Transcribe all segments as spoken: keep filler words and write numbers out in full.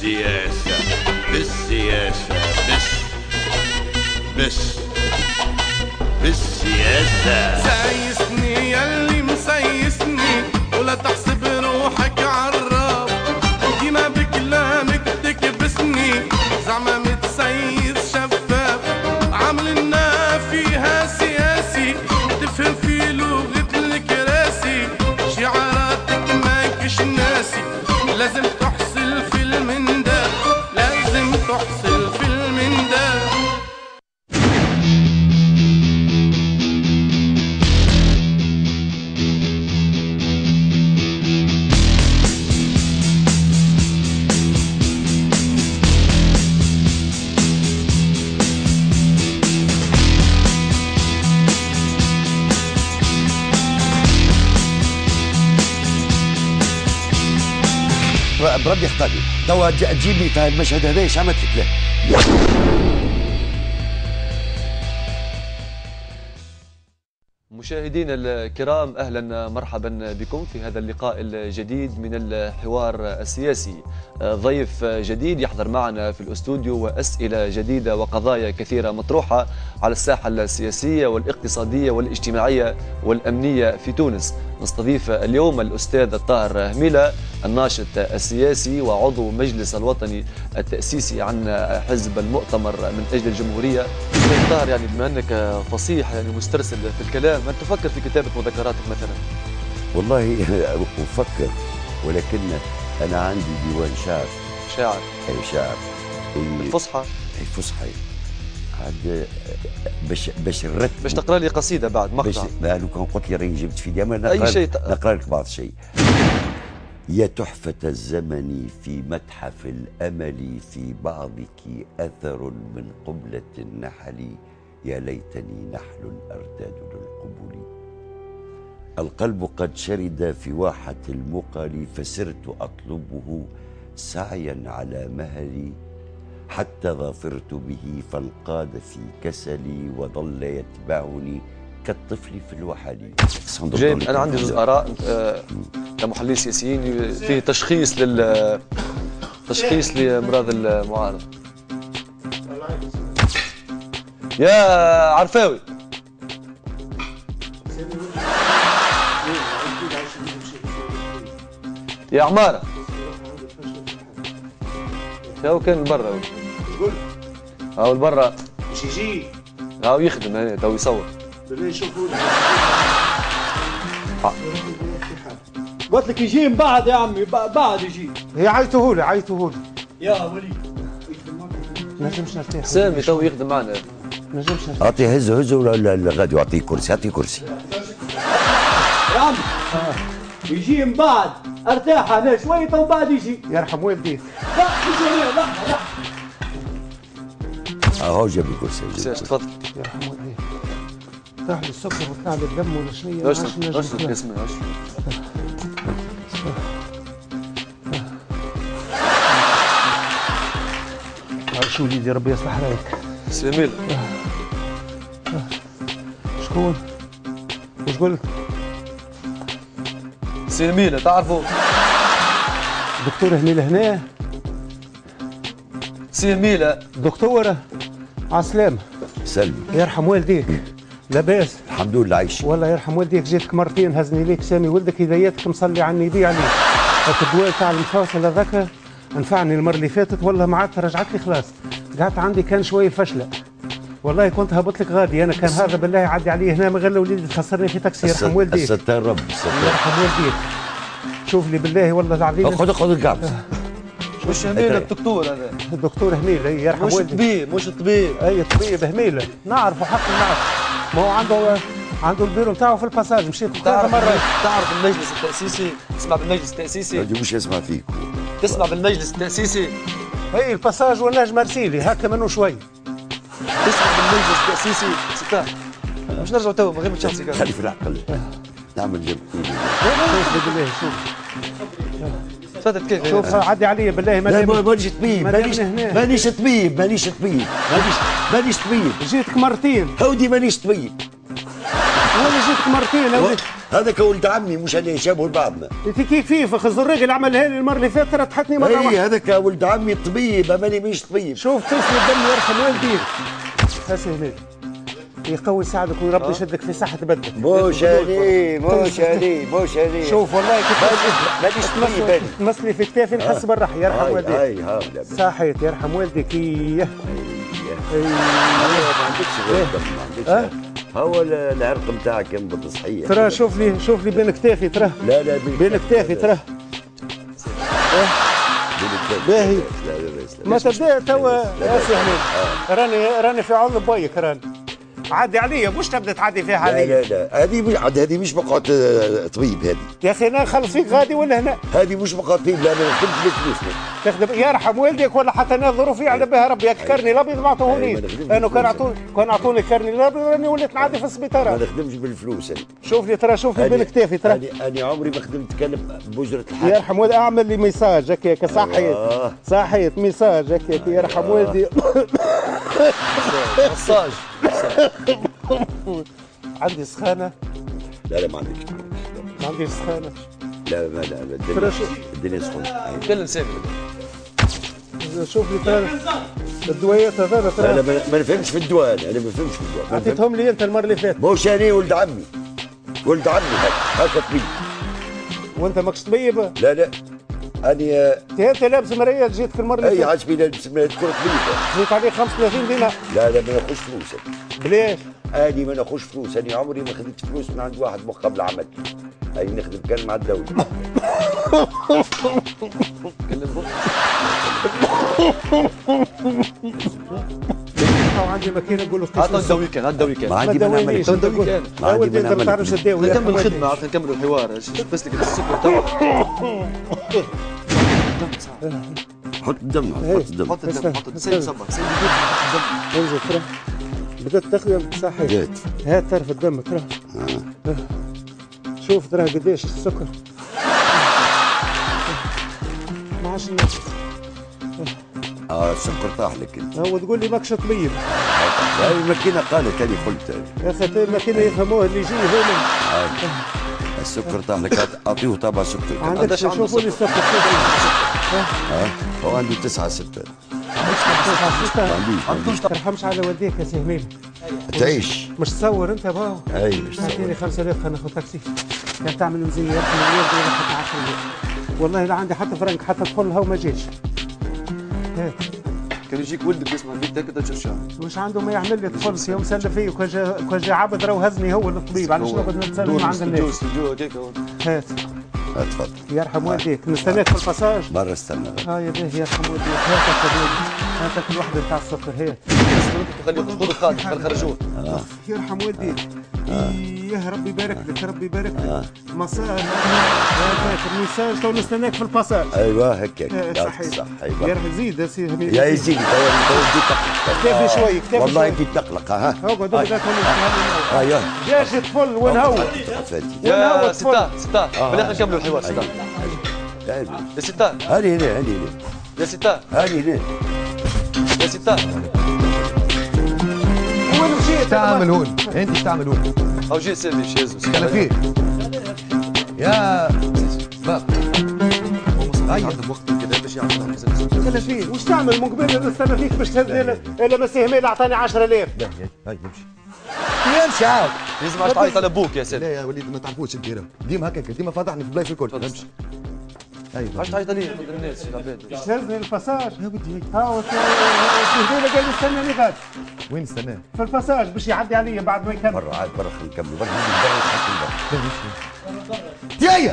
بالسياسة بالسياسة بس بس بالسياسة. سايسني ياللي مسيسني ولا تحسب روحك عراب، ديما بكلامك تكبسني زعما متسيس شفاف، عاملنا فيها سياسي تفهم في لغة الكراسي، شعاراتك ماكش ناسي لازم تحصل في المنداب، لازم تحصل في المنداب. بربي اختاري توا تجيبني في المشهد هذا ايش عملت لك له؟ مشاهدينا الكرام، اهلا مرحبا بكم في هذا اللقاء الجديد من الحوار السياسي. ضيف جديد يحضر معنا في الاستوديو واسئله جديده وقضايا كثيره مطروحه على الساحه السياسيه والاقتصاديه والاجتماعيه والامنيه في تونس. نستضيف اليوم الاستاذ الطاهر هميله، الناشط السياسي وعضو مجلس الوطني التاسيسي عن حزب المؤتمر من اجل الجمهوريه. استاذ طاهر، يعني بما انك فصيح يعني مسترسل في الكلام، هل تفكر في كتابه مذكراتك مثلا؟ والله افكر، ولكن انا عندي ديوان شعر. شاعر؟ اي شعر. الفصحى؟ اي فصحى. عاد باش باش نرتب باش تقرا لي قصيده بعد مقطع. باش لو كان قلت لي راني جبت في ديما نقرا اي شيء نقرا لك بعض شيء. يا تحفة الزمن في متحف الأمل، في بعضك أثر من قبلة النحل، يا ليتني نحل أرتاد للقبول. القلب قد شرد في واحة المقل، فسرت أطلبه سعيا على مهلي، حتى ظفرت به فانقاد في كسلي، وظل يتبعني كالطفل في الوحل. جيد، أنا عندي جزء آراء كمحللين سياسيين فيه تشخيص لل تشخيص لأمراض المعارضة. يا عرفاوي، يا عمارة، هاو كان برا، هاو برا مش يجي، هاو يخدم هنا تو يصور. بالله شوفوا قلت لك يجي من بعد يا عمي، بعد يجي. هي عيطوهولي عيطوهولي يا ولي نجمش نرتاح. سامي تو يخدم معنا. نجمش نرتاح. اعطيه هزه هزه ولا غادي اعطيه كرسي، اعطيه كرسي. يا عمي يجي من بعد، ارتاح انا شويه تو بعد يجي. يرحم والديك. لا مش لا لا اهو جاب الكرسي. تفضل. يرحم والديك. طلع لي السكر وطلع لي الدم ولا شنو؟ اشرب اشرب اسمي اشرب. شو وليدي ربي يصلح رايك. سميل. شكون؟ وش قلت؟ سي هميلة تعرفوا؟ دكتور هميلة هنا؟ سي هميلة. دكتورة عالسلامة. سلمي. يرحم والديك. لاباس؟ الحمد لله عايشين. والله يرحم والديك، جيتك مرتين هزني ليك سامي ولدك هدايتك مصلي على النبي عليك. الدواء تاع المفاصل هذاك نفعني المرة اللي فاتت، والله ما عادت رجعت لي خلاص. قعدت عندي كان شوية فشلة. والله كنت هبط لك غادي انا، كان هذا بالله يعدي عليه هنا ما غير وليدي تخسرني في تاكسي. يرحم والديك. الستار رب الستار. يرحم والديك. شوف لي بالله والله العظيم. خذ خذ القعد. مش هميلة الدكتور هذا؟ الدكتور هميلة يرحم مش والديك. طبيب مش طبيب. اي طبيب هميلة نعرفه حق نعرف. ما هو عنده عنده البيرو نتاعو في الباساج، مشيت تعرف مرة. تعرف المجلس التأسيسي؟ تسمع بالمجلس التأسيسي؟ مش يسمع فيك. تسمع بالمجلس التأسيسي؟ اي الباساج والنجم مرسيلي هكا منه شوي. تسمع بالمجلس التأسيسي؟ ستار مش نرجعوا تو من غير ما تشعل سيجاره. خلي في العقل نعمل جنب. شوف بالله شوف. تفضل كيف؟ شوف عدي علي بالله. لا مانيش طبيب، مانيش مانيش طبيب مانيش طبيب مانيش مانيش طبيب. جيتك مرتين. هودي مانيش طبيب. وانا جيتك مرتين يا ولدي. هذاك ولد عمي مش انا يشابهوا لبعضنا. انت كيف كيف خذ الراجل عملها لي المره اللي فاتت رتحتني مره واحده. اي هذاك ولد عمي طبيب اماني مش طبيب. شوف تسلم الدم يرحم والديك. هسه هناك يقوي يساعدك ويربي يشدك في صحة بدك. موش علي موش علي موش علي. شوف والله كيف مانيش طبيب. تمسلي في كتافي نحس بالراحة يرحم والديك. هاي هاي صحيت يرحم والديك. ايه ما عندكش غير دم ما عندكش. هو العرق نتاعك ينبض صحيح. ترى شوف لي شوف لي بين كتافي ترى. لا لا بين كتافي ترى. باهي ما تبدا توا يا سي حميد. راني راني في عون بايك راني. عادي عليا مش تبدا تعدي فيها عليا. لا لا لا هذه مش هذه مش مقعد طبيب هذه. يا اخي انا نخلص فيك غادي ولا هنا؟ هذه مش مقعد طبيب. لا انا نخدم بالفلوس. تخدم يرحم والديك ولا حتى انا ظروفي على بها ربي. الكرني الابيض ما عطوهونيش. انا كان عطوني كان عطوني الكرني الابيض راني وليت نعدي في السبيطار. ما نخدمش بالفلوس انا. شوف لي ترى شوف لي بين كتافي ترى. انا انا عمري ما خدمت كلب بأجرة الحاج. يرحم والدي اعمل لي ميساج هكاك صحيت صحيت ميساج هكاك يرحم والدي. مساج عندي سخانة. لا لا ما عنديش. ما عنديش سخانة. لا لا لا الدنيا الدنيا سخونة. تكلم سامي. شوف لي ترى الدويات هذا ترى. لا لا ما نفهمش في الدواء. انا ما نفهمش في الدواء. عطيتهم لي انت المرة اللي فاتت. موش انا ولد عمي. ولد عمي هكا طبيب. وانت ماكش طبيب؟ لا لا أنا انت لابس مراية جيتك المرة اللي أي فاتت. عجبي لابس مراية تكون طبيب. جيت عليه خمسة وثلاثين دينار. لا لا ما ناخذش فلوس. بليش؟ أنا ما ناخذش فلوس. أنا عمري ما خديت فلوس من عند واحد مقابل عمل. أي نخدم كان مع الدولة. عندي ماكينه نقول له عطنا الدوي كان عطنا الدوي كان ما عندي من عمل. عطنا الدوي كان. ما عندي من ما عمل. تعرفش تداوي. نكمل الخدمة عطنا نكمل الحوار. بس لك السكر توا. حط الدم حط الدم. حط الدم حط الدم. سيد صبر سيد الدم. انزل ترى بدات تخدم صحيح. جات. هات طرف الدم ترى. شوف ترى قديش السكر. ما عادش نفس. اه السكر طاح لك انت. هو تقول لي ماكش طبيب. هاي الماكينه قالت هذه قلت. يا اخي الماكينه يفهموها اللي يجي هنا. السكر طاح لك اعطيه طابع سكر. عندك شوفوا لي السكر. اه هو عنده تسعة ستة. ما ترحمش على والديك يا سي هميل. تعيش. مش تصور انت باو. اي مش تصور. اعطيني خمسة آلاف خلينا ناخذ تاكسي. كان تعمل ميزانية يا حتى عشرة. والله لا عندي حتى فرنك حتى تدخلها وما جيتش. هات. كان يجيك ولدك يسمع بيتك كده تشرشها. مش عنده ما يعمل لي طفل يوم سلف فيه وكان جا كان جا عبد راهو هزني هو الطبيب علاش نقعد نتسلم عند الناس. جوز جوز هكاك. هات. تفضل. يرحم والديك نستناك في الباساج. برا استنى. اه يا باهي يرحم والديك. هاتك هاتك الوحده نتاع السكر هات. خليه خذ الخادم خليه خرجوه. يرحم والديك. يا ربي يبارك لك ربي يبارك لك. مساج هذاك الميساج تو نستناك في الباساج. ايوه هكاك. صحيح. صح يا رح زيد يا سي هميل. يا يزيد تو بدي تقلق. كيفي شوي كيفي والله شوي. انت تقلق ها. اقعد اقعد ايوه جاش طفل ونهو. يا ستار ستار بالاخر نكملوا الحوار ستار. يا ستار هاني هنا هاني هنا. يا ستار هاني هنا. يا ستار وين مشيت؟ تعمل هون انت تعمل هون. او جي سيدي شيزو كان فيه يا باب هاي عندهم وقت كذا باش يعملوا كذا فيه وش تعمل من قبل نستنى فيك باش تهز الا ما سي هميل اعطاني عشرة آلاف. هاي يمشي يمشي عاود. لازم تعيط على ابوك يا سيدي. لا يا وليد ما تعرفوش انت راه ديما هكاك ديما فضحني في بلايص الكل. امشي ايوه علاش تعيط عليه قدام الناس العباد. تهزني الباساج يا ودي ها سي هميل قال يستناني غاد وين استناه؟ في الباساج باش يعدي عليا بعد ما يكمل. برا عاد برا خلينا نكمل. برا نحكي برا. يايا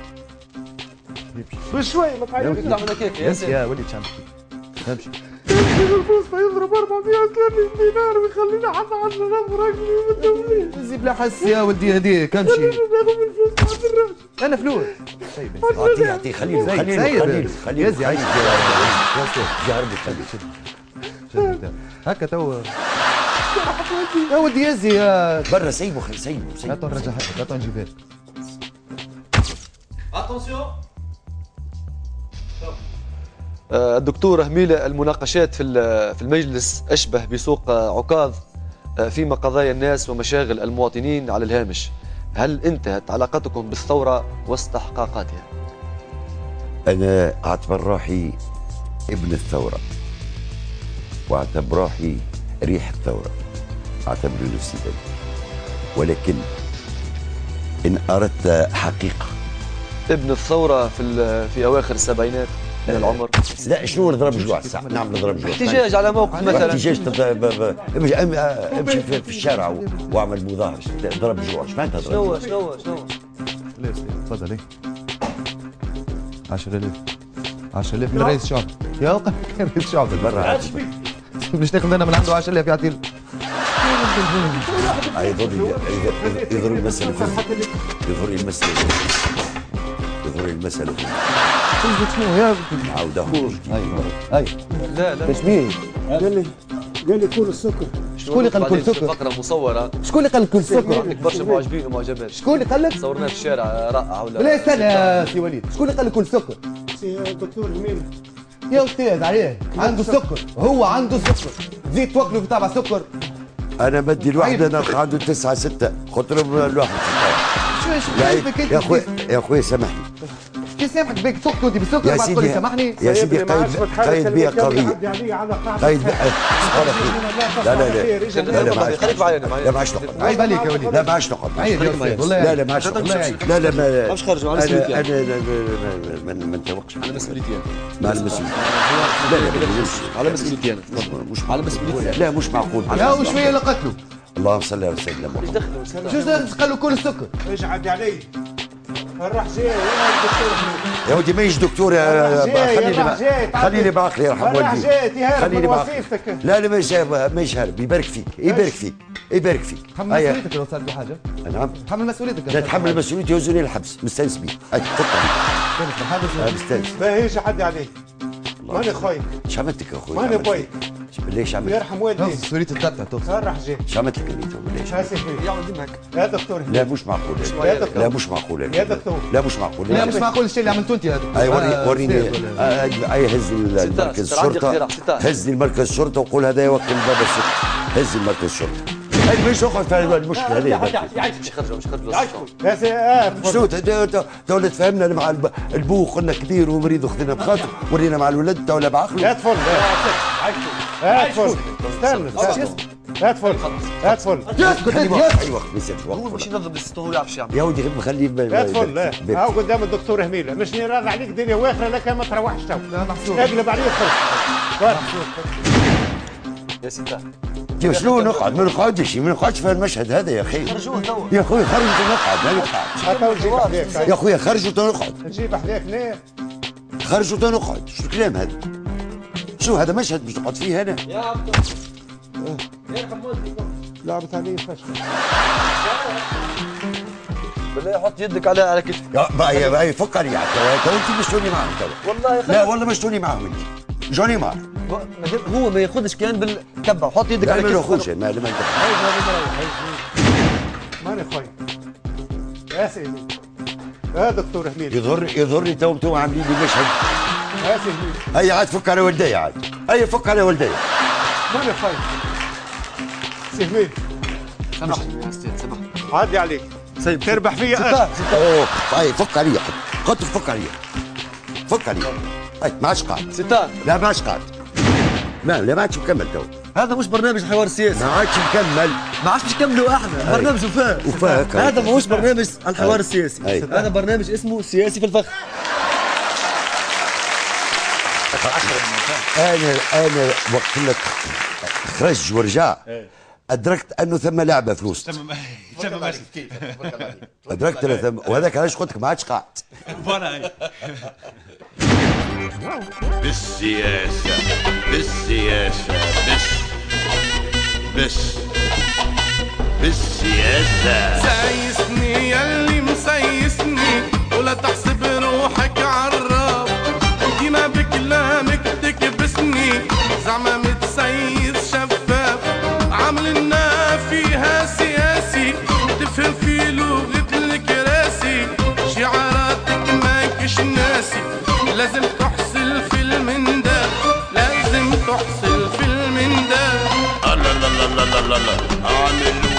بشوي ما تعيطش. يطلع من هكاك يا امشي سيدي. يا وليد شامل امشي. الفلوس يضرب أربعمية وثلاثين دينار ويخلينا حتى عشرة آلاف راجلي والدولين. زيد لا حس يا ولدي هذيك امشي. ناخذ الفلوس عند الراجل. انا فلوس طيب اعطيه اعطيه خليل خليل خليل خليل يزي عايش يا استاذ جارب خليل. شد هكا تو يا ولدي يزي يا برا سيبه خلي سيبه سيبه. هاتوا نرجع هكا هاتوا نجيب هيك. الدكتور هميلة المناقشات في في المجلس أشبه بسوق عكاظ فيما قضايا الناس ومشاغل المواطنين على الهامش. هل انتهت علاقتكم بالثورة واستحقاقاتها؟ أنا أعتبر روحي ابن الثورة، وأعتبر روحي ريح الثورة، أعتبر نفسي ذلك. ولكن إن أردت حقيقة، ابن الثورة في في أواخر السبعينات من العمر. لا شنو نضرب جوع الساعة؟ نعم نضرب جوع. احتجاج على موقف مثلا. احتجاج امشي في الشارع واعمل مظاهرة، ضرب جوع، ايش معناتها ضرب؟ شنو شنو شنو؟ لا تفضل ايه عشرة آلاف عشرة آلاف من رئيس الشعب. يا وقف كان رئيس الشعب برا باش ناخذ انا من عنده عشرة آلاف يعطي له. يضر يضر المسألة يضر المسألة يضر المسألة شنو يا عاودها. ايوه ايوه لا لا تشبيه. قال لي قال لي كل السكر. شكون اللي قال لك كل سكر؟ فقرة مصورة. شكون اللي قال لك كل سكر؟ عندك برشا معجبين ومعجبات. شكون اللي قال لك؟ صورناه في الشارع رائع ولا لا استنى يا سي وليد، شكون اللي قال لك كل سكر؟ سي الدكتور هميل. يا استاذ عليه عنده سكر، هو عنده سكر، تزيد توكله في تابع سكر. أنا بدي الواحدة نلقى عنده تسعة ستة، قلت له الواحد شو شو يا أخوي يا أخوي سامحني. كيف سامحك بيك تقتل انت بالسكر يا بعد تقول لي سيدي سامحني؟ يا سيدي قيد قيد بيا قضية. قيد لا لا لا لا لا معاش خليك معايا انا معايا. لا معاش نقعد. عيب عليك يا وليد. لا معاش نقعد. عيب يا استاذ والله لا لا معاش نقعد. لا لا ما مش خارج على انا مسؤوليتي انا ما ما نتوقش على مسؤوليتي انا. مع المسؤولية. لا لا على مسؤوليتي انا. مش على مسؤوليتي. لا مش معقول. يا وشويه اللي قتله. اللهم صل على سيدنا محمد. شو قال له كل السكر؟ ايش عدي علي؟ راح جاي يا الدكتور هميل. يا ودي ما يجي دكتور يا خليني خليني بعقلي يرحم والدي. خليني بعقلي. لا لا مش مش هارب، يبارك فيك يبارك فيك يبارك فيك. تحمل مسؤوليتك لو صار في حاجه. نعم تحمل مسؤوليتك. لا تحمل مسؤوليتي يوزني الحبس مستانس بيه. اي فكر مستانس. ما هيش عدي علي. ماني خويك. ايش عملت لك يا اخوي؟ ماني بويك. ليش عملت؟ يرحم والدي. مسؤوليتك تتبع توصل. راح جاي. ايش عملت لك انت ليش؟ يا دكتور لا مش معقول. يا دكتور. لا مش معقول. يا دكتور. لا مش معقول. لا مش معقول الشيء اللي عملته انت يا دكتور. اي وريني وريني اي هز المركز الشرطه هز المركز الشرطه وقول هذا يوكل بابا الشرطه. هز المركز الشرطه. هاي مش اخذ في المشكله هذه. مش خرجوا مش خرجوا. يا سي شنو تو تفهمنا مع البو قلنا كبير ومريض وخذنا بخاطر ورينا مع الولد ولا بعقله. ادفل ادفل استنى ادفل ادفل اسكت اي وقت بيصير هو مش ينظم لسته هو يعرف شو يعمل. يا ودي مخليه ادفل لا هاو قدام الدكتور هميله مش نراد عليك دنيا واخره لك ما تروحش تو. لا محسوب. اقلب عليه خرج. يا ستة كيف شنو نقعد؟ ما نقعدش ما نقعدش في المشهد هذا يا اخي. خرجوه توا. يا اخوي خرج نقعد لا نقعد. هاتوا نجيب حذاك يا اخوي خرجوا تنقعد. نجيب حذاك ليه؟ خرجوا تنقعد. شو الكلام هذا؟ شو هذا مشهد مش نقعد فيه انا؟ يا عبد يرحم والديك. لعبت عليه فشل. بالله حط يدك على على كتفي. يا بقى يا بقى فك علي تو انت مشتوني معهم تو. والله لا والله مشتوني معهم انت. جوني معك. هو ما ياخذش كان بالتبع حط يدك على كتفي. كتفي. ما ناخذش ما لما انت. ماني خويا. يا سيدي. يا دكتور هميل. يضر يضرني تو تو عاملين لي مشهد. يا سيدي. هيا عاد فك على والدي عاد. هيا فك على والدي. ماني خويا. سي هميل. سامحني يا استاذ سامحني. عدي عليك. سيب تربح فيا ستة اوه هاي فك عليا قلت فك عليا فك عليا هاي ما عادش قاعد ستة. لا ما عادش قاعد لا لا ما عادش مكمل تو هذا مش برنامج الحوار السياسي. ما عادش مكمل ما عادش نكملوا احنا برنامج وفاء. وفاء هذا ماهوش برنامج الحوار السياسي. أي. هذا برنامج اسمه سياسي في الفخ. انا انا وقت لك خرج ورجع ادركت انه ثم لعبه في الوسط. ادركت انه ثم وهذاك علاش قلت لك ما عادش قاعد. بالسياسة بالسياسة بس بس بالسياسة. سايسني ياللي مسيسني ولا تحسب روحك عراب ديما بكلامك تكبسني زعما متسيس شفاف عاملنا فيها سياسي تفهم في لغة الكراسي شعاراتك ماكش ناسي لازم تحصل في المنداب لازم تحصل في المنداب. الله الله الله الله الله واعمل